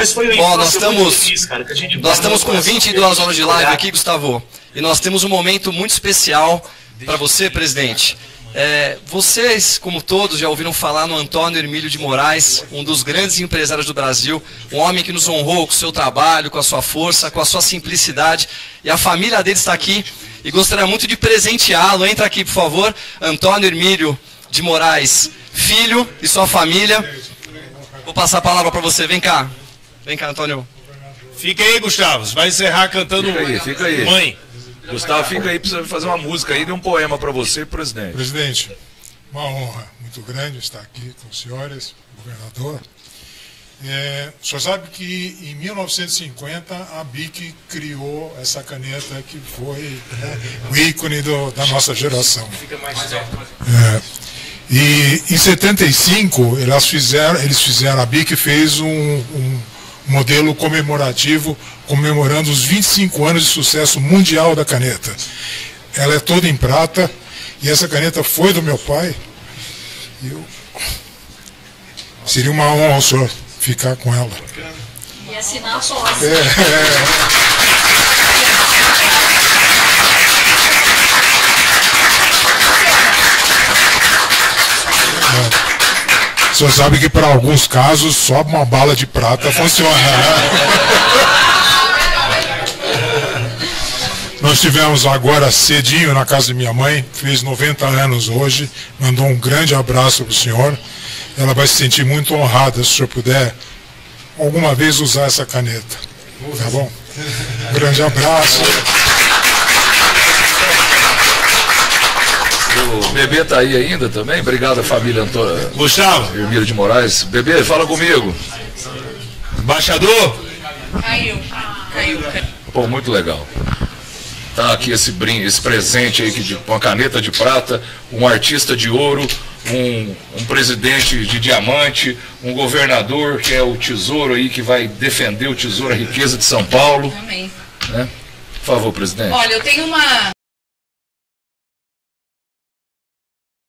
mas foi Ó, nós estamos com 22 horas de live aqui, Gustavo, e nós temos um momento muito especial para você, presidente. Vocês, como todos, já ouviram falar no Antônio Hermílio de Moraes, um dos grandes empresários do Brasil, um homem que nos honrou com o seu trabalho, com a sua força, com a sua simplicidade, e a família dele está aqui, e gostaria muito de presenteá-lo. Entra aqui, por favor, Antônio Hermílio de Moraes, filho e sua família. Vou passar a palavra para você, vem cá, Antônio. Fica aí, Gustavo, você vai encerrar cantando fica aí. Mãe. Gustavo, fica aí, precisa fazer uma música aí, de um poema para você, presidente. Presidente, uma honra muito grande estar aqui com os senhores, governador. O senhor sabe que em 1950 a BIC criou essa caneta que foi, né, o ícone da nossa geração. E em 75 eles fizeram, a BIC fez um modelo comemorativo, comemorando os 25 anos de sucesso mundial da caneta. Ela é toda em prata, e essa caneta foi do meu pai. Seria uma honra o senhor ficar com ela. E assinar a posse. O senhor sabe que para alguns casos só uma bala de prata funciona, né? Nós tivemos agora cedinho na casa de minha mãe, fez 90 anos hoje, mandou um grande abraço para o senhor. Ela vai se sentir muito honrada se o senhor puder alguma vez usar essa caneta. Tá bom? Um grande abraço. O bebê está aí ainda também? Obrigado, família Antônio. Gustavo. Hermílio de Moraes. Bebê, fala comigo. Embaixador. Caiu. Pô, muito legal. Tá aqui esse presente aí de uma caneta de prata, um artista de ouro, um presidente de diamante, um governador que é o tesouro aí, que vai defender o tesouro, a riqueza de São Paulo. Amém. Né? Por favor, presidente. Olha, eu tenho uma...